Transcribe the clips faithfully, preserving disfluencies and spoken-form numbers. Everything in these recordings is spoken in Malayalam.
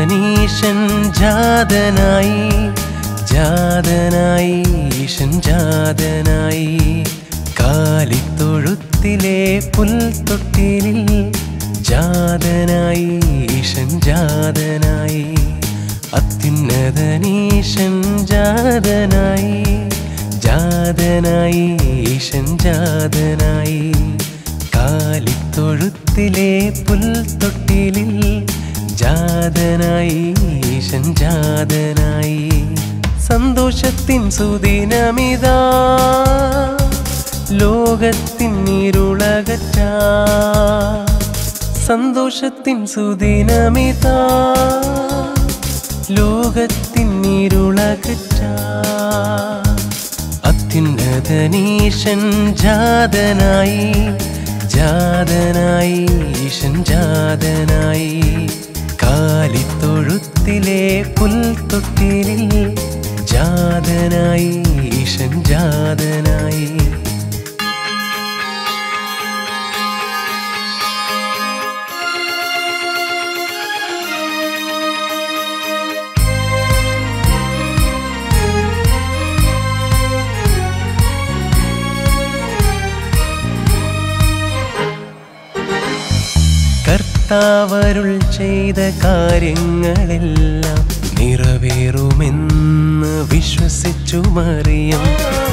അത്യുന്നതനീശൻ ജാതനായി ജാതനായി ഈശൻ ജാതനായി കാലിത്തൊഴുത്തിലെ പുൽത്തൊട്ടിലിൽ ജാതനായി ഈശൻ ജാതനായി അത്യുന്നതനീശൻ ജാതനായി ജാതനായി ഈശൻ ജാതനായി കാലിത്തൊഴുത്തിലെ പുൽത്തൊട്ടിലിൽ ജാതനായി ഈശൻ ജാതനായി സന്തോഷത്തിൻ സുദിനമിതാ ലോകത്തിൻ ഇരുളകറ്റാൻ സന്തോഷത്തിൻ സുദിനമിതാ ലോകത്തിൻ ഇരുളകറ്റാൻ അത്യുന്നതനീശൻ ജാതനായി ജാതനായി ഈശൻ ജാതനായി കാലിത്തൊഴുത്തിലെ പുൽത്തൊട്ടിലിൽ ജാതനായി ഈശൻ ജാതനായി കർത്താവരുൾ ചെയ്ത കാര്യങ്ങളെല്ലാം നിറവേറുമെന്ന് വിശ്വസിച്ചു മറിയം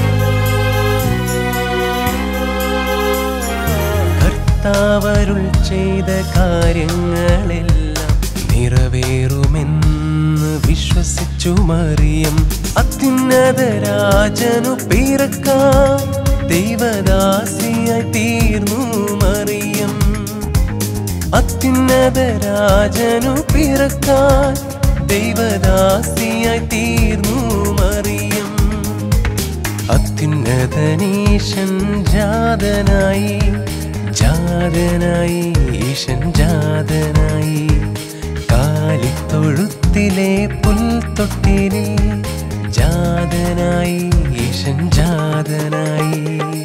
കർത്താവരുൾ ചെയ്ത കാര്യങ്ങളെല്ലാം നിറവേറുമെന്ന് വിശ്വസിച്ചു മറിയം അത്യുന്നത രാജനു പിറക്കാൻ ദൈവദാസിയായി തീർന്നു മറിയം അത്യുന്നത രാജനു പിറക്കാൻ ദൈവദാസിയായി തീർന്നു മറിയം അത്യുന്നതനീശൻ ജാതനായി ജാതനായി ഈശൻ ജാതനായി കാലിത്തൊഴുത്തിലെ പുൽത്തൊട്ടിലിൽ ജാതനായി ഈശൻ ജാതനായി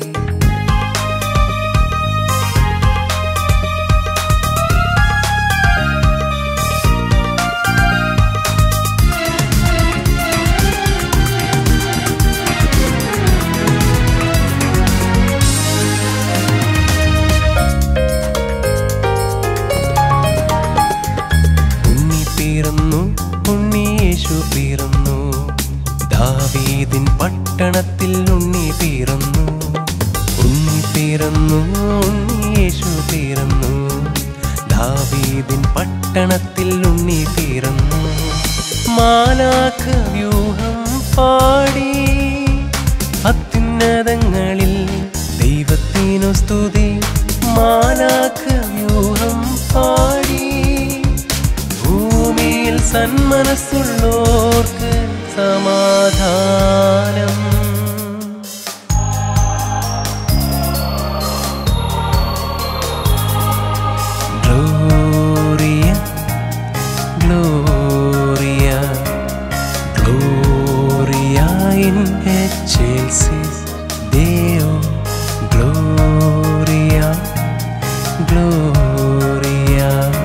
ഉണ്ണിയേശു പിറന്നു ദാവീദിൻ പട്ടണത്തിൽ ഉണ്ണി പിറന്നു ഉണ്ണി പിറന്നു ഉണ്ണിയേശു പിറന്നു ദാവീദിൻ പട്ടണത്തിൽ ഉണ്ണി പിറന്നു മാലാഖ വ്യൂഹം പാടി അത്യുന്നതങ്ങളിൽ ദൈവത്തിനു സ്തുതി മാലാഖ വ്യൂഹം പാടി ഭൂമിയിൽ സന്മനസ്സുള്ളോർക്ക് സമാധാനം Gloria Gloria Gloria in excelsis Deo Gloria Gloria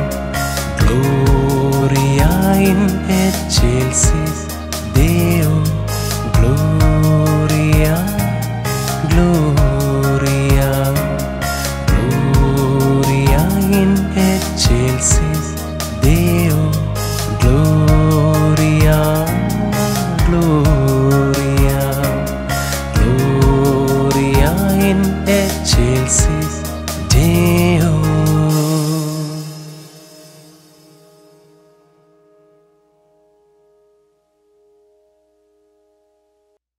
Gloria in excelsis Deo Gloria Gloria